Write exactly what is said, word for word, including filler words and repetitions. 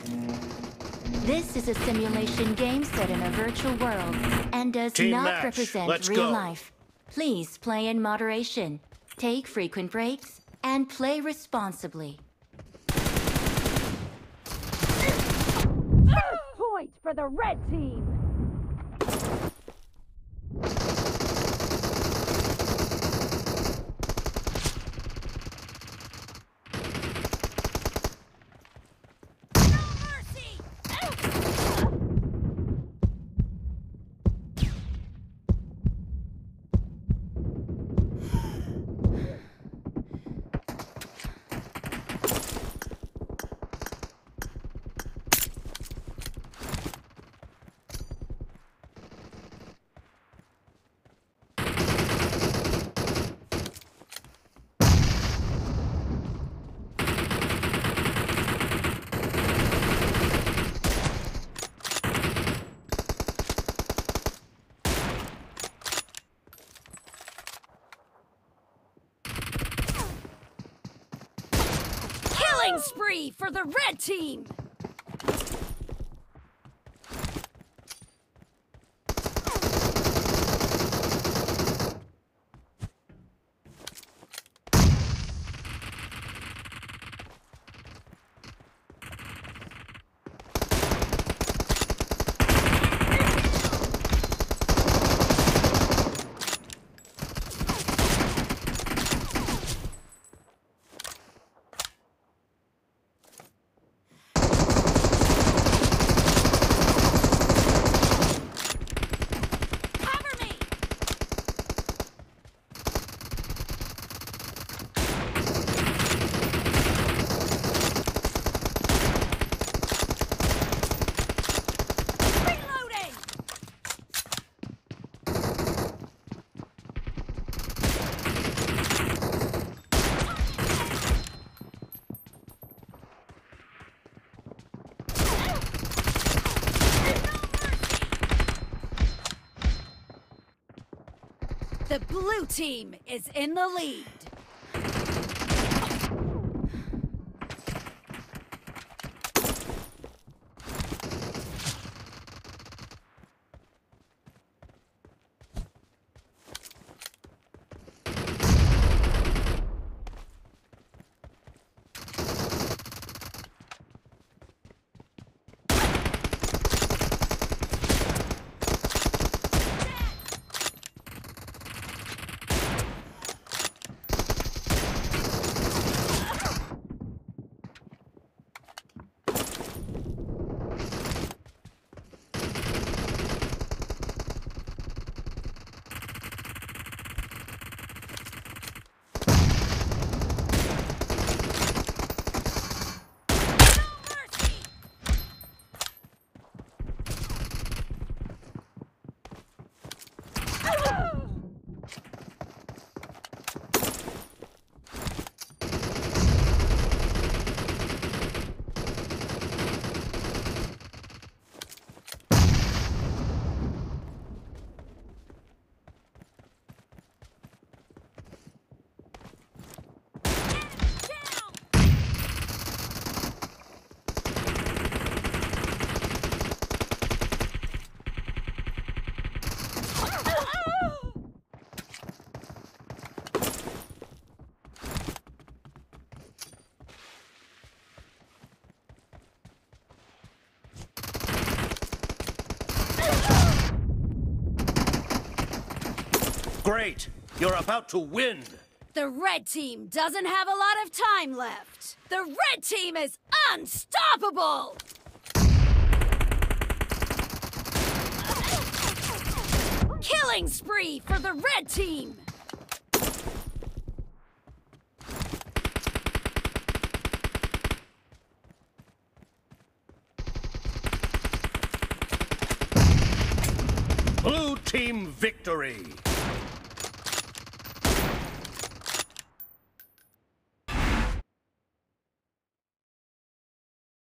This is a simulation game set in a virtual world and does Team not match. represent Let's real go. life. Please play in moderation, take frequent breaks, and play responsibly. First point for the red team! Killing spree for the red team! The blue team is in the lead. Great! You're about to win! The red team doesn't have a lot of time left. The red team is unstoppable! Killing spree for the red team! Blue team victory!